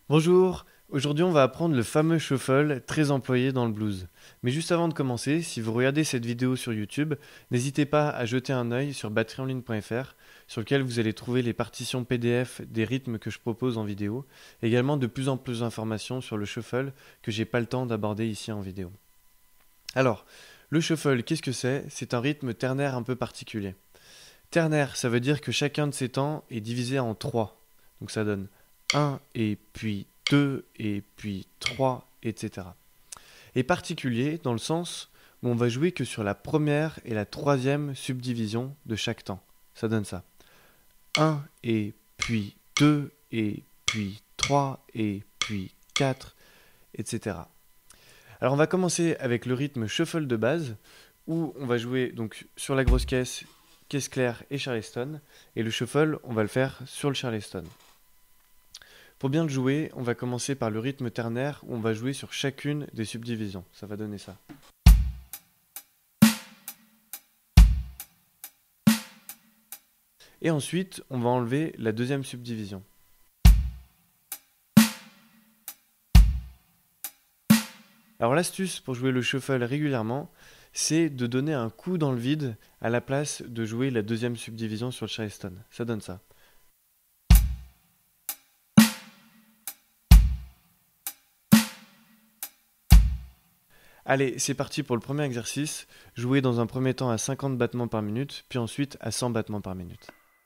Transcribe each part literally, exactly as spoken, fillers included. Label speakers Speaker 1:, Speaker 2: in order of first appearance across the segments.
Speaker 1: Bonjour, aujourd'hui on va apprendre le fameux shuffle très employé dans le blues. Mais juste avant de commencer, si vous regardez cette vidéo sur YouTube, n'hésitez pas à jeter un œil sur batterie en ligne point f r sur lequel vous allez trouver les partitions P D F des rythmes que je propose en vidéo, également de plus en plus d'informations sur le shuffle que j'ai pas le temps d'aborder ici en vidéo. Alors, le shuffle, qu'est-ce que c'est? C'est un rythme ternaire un peu particulier. Ternaire, ça veut dire que chacun de ces temps est divisé en trois. Donc ça donne un et puis deux et puis trois, et cetera. Et particulier dans le sens où on va jouer que sur la première et la troisième subdivision de chaque temps. Ça donne ça. un et puis deux et puis trois et puis quatre, et cetera. Alors on va commencer avec le rythme shuffle de base où on va jouer donc sur la grosse caisse, caisse claire et charleston, et le shuffle on va le faire sur le charleston. Pour bien le jouer, on va commencer par le rythme ternaire où on va jouer sur chacune des subdivisions. Ça va donner ça. Et ensuite, on va enlever la deuxième subdivision. Alors l'astuce pour jouer le shuffle régulièrement, c'est de donner un coup dans le vide à la place de jouer la deuxième subdivision sur le charleston. Ça donne ça. Allez, c'est parti pour le premier exercice. Jouer dans un premier temps à cinquante battements par minute, puis ensuite à cent battements par minute.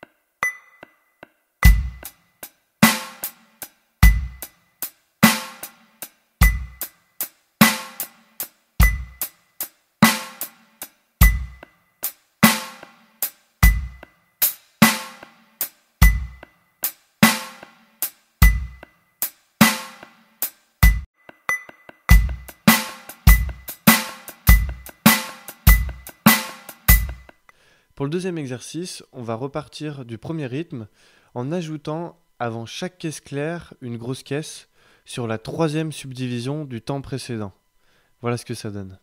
Speaker 1: Pour le deuxième exercice, on va repartir du premier rythme en ajoutant avant chaque caisse claire une grosse caisse sur la troisième subdivision du temps précédent. Voilà ce que ça donne.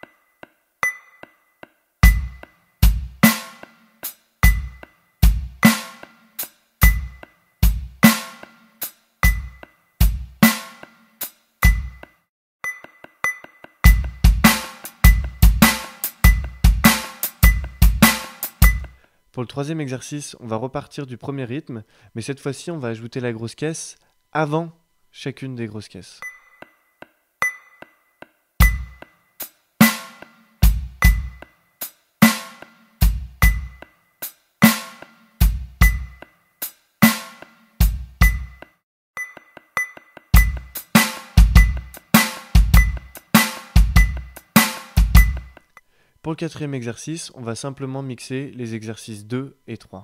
Speaker 1: Pour le troisième exercice, on va repartir du premier rythme, mais cette fois-ci, on va ajouter la grosse caisse avant chacune des grosses caisses. Pour le quatrième exercice, on va simplement mixer les exercices deux et trois.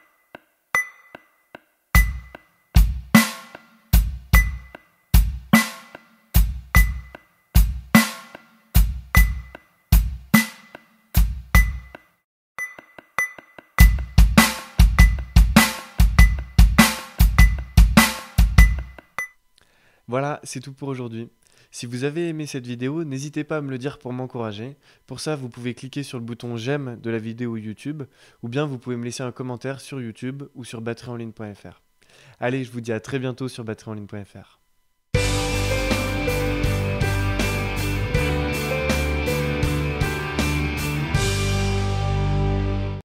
Speaker 1: Voilà, c'est tout pour aujourd'hui. Si vous avez aimé cette vidéo, n'hésitez pas à me le dire pour m'encourager. Pour ça, vous pouvez cliquer sur le bouton j'aime de la vidéo YouTube, ou bien vous pouvez me laisser un commentaire sur YouTube ou sur batterie en ligne point f r. Allez, je vous dis à très bientôt sur batterie en ligne point f r.